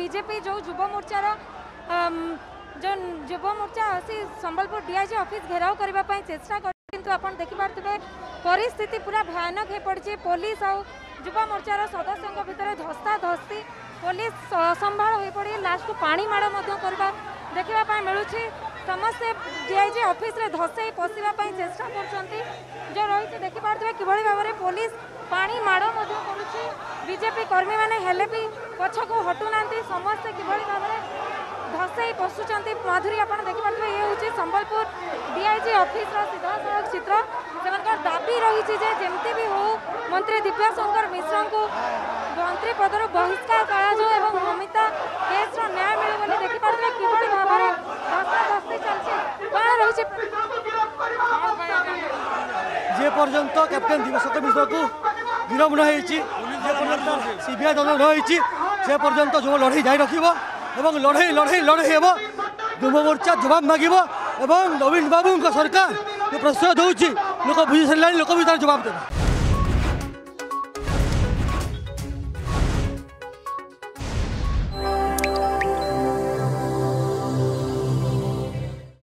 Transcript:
BJP जो युव मोर्चार जो युव मोर्चा आसी संबलपुर डीआईजी ऑफिस घेराव करने चेष्टा कर किंतु आपण देखिपारे परिस्थिति पूरा भयानक हो पड़ी। पुलिस और युव मोर्चार सदस्यों भितर धस्ता धस्ती पुलिस असंभाल हो पड़ी लास्ट को पानी माड़ करवा देखा मिलूँ। समस्ते डीआईजी ऑफिस रे धसई पशिवाई चेष्टा कर रही देखिपारे कि भाव में पुलिस पानी माड़ करुच्ची। बीजेपी कर्मी मैंने हेले भी पछ को हटुना समस्ते कि भाव में धसई पशुंट। माधुरी आप देखिपारे ये हूँ संबलपुर डीआईजी ऑफिस सीधा सड़क चित्र से दाबी रही जमती भी हो मंत्री दिव्यशंकर मिश्र को मंत्री पदर बहिष्कार कर ममिता केस न्याय मिले बोली देखिपारे कि भाव में धस्ताधस्ती चलती कौन रही जे पर्यंत कैप्टेन दिव्यशंकर मिश्र को गिरफ्त नहीं सीबीआई तदंत रही से पर्यंत जो लड़े जारी रखिब एवं लड़े लड़े लड़े हेब युव मोर्चा जवाब मागिब एवं नवीन बाबू सरकार जो प्रश्रय दूसरी लोक बुझी सारे लोक भी तार जवाब देवे।